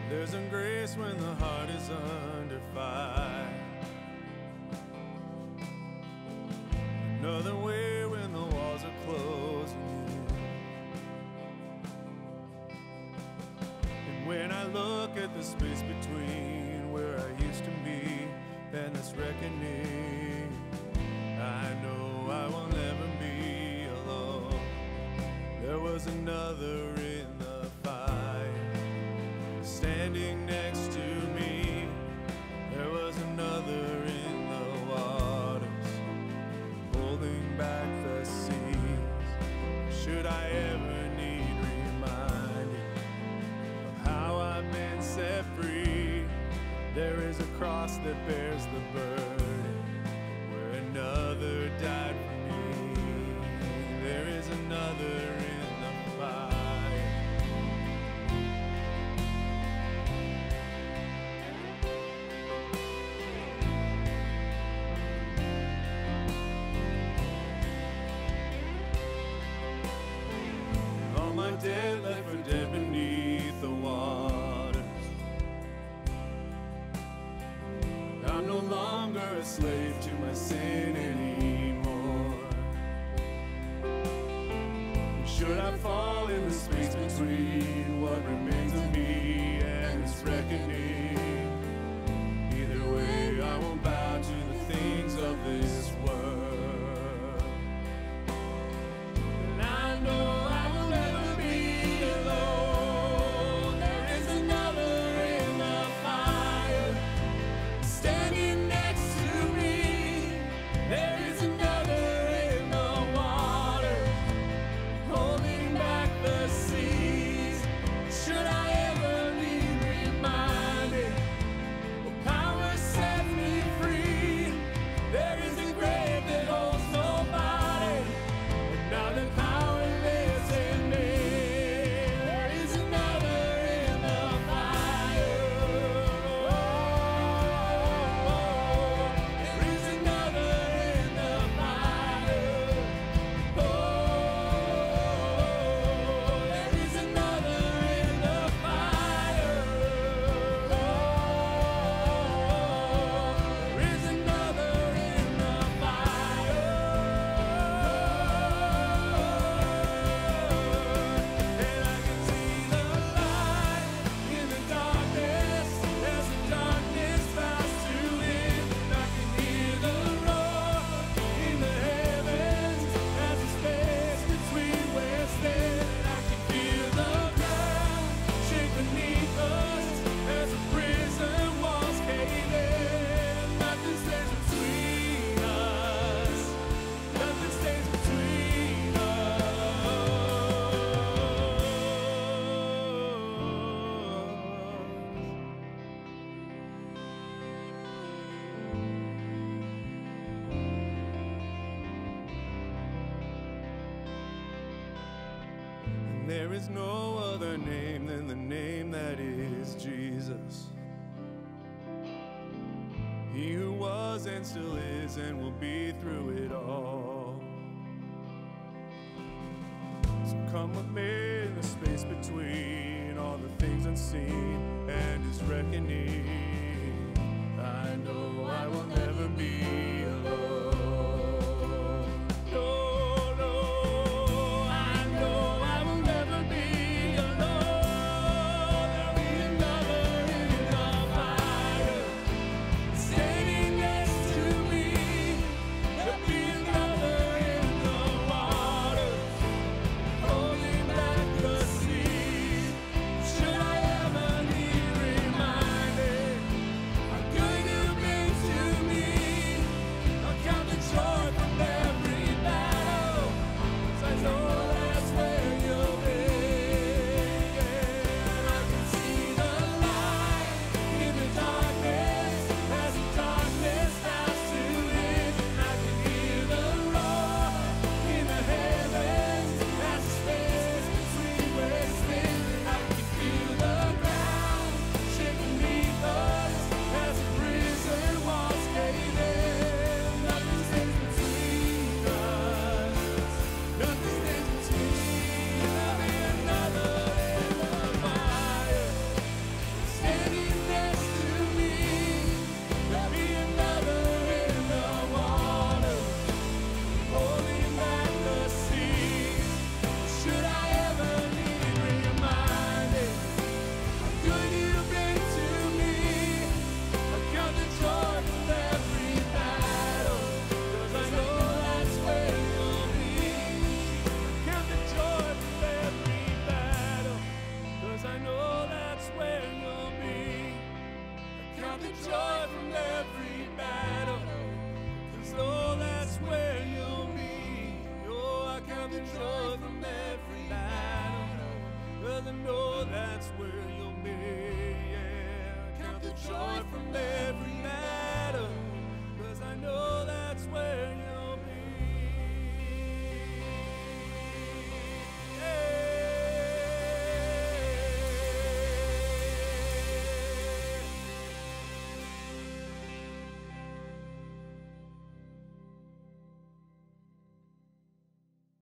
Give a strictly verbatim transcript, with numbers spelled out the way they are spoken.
There's a grace when the heart is under fire. Another way when the walls are closing in. And when I look at the space between where I used to be and this reckoning, I know I will never be alone. There was another in the fire standing next to me. There was another in the waters holding back the seas. Should I ever need reminding of how I've been set free, there is a cross that bears the burden where another died for me. There is another in the fire. All my dead left for dead beneath the waters. I'm no longer a slave to my sin anymore. Should I fall in the space between what remains of me and this reckoning, either way I won't bow to the things of this world. And I know I will never be alone. There is another in the fire standing next to me. There is another in the water holding back the seas. Should I ever need reminded, well, power set me free. There is a grave that holds nobody, and now the power lives in me. There is another in the fire. There is another in the fire. Oh, there is another in the fire. Oh, there is another in the fire. And I can see the light in the darkness as the darkness tries to end. I can hear the roar in the heavens as the space between we're standing. I can feel the ground shake beneath us as the prison walls cave in. Nothing stays between us. Nothing stays between us. And there is no other name than the name that is Jesus. He who was and still is and will be through it all. So come with me in the space between all the things unseen and his reckoning. I know I will never be alone. No, no, I know I will never be alone. There'll be another in the fire standing next to me. There'll be another in the waters holding back the seas. Should I ever need reminded how good you've been to me? boy from Maine.